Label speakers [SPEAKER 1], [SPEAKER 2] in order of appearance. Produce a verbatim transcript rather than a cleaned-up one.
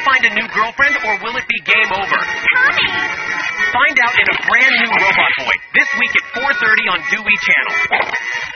[SPEAKER 1] find a new girlfriend, or will it be game over?
[SPEAKER 2] Tommy!
[SPEAKER 1] Find out in a brand new Robot Boy, this week at four thirty on Dewey Channel.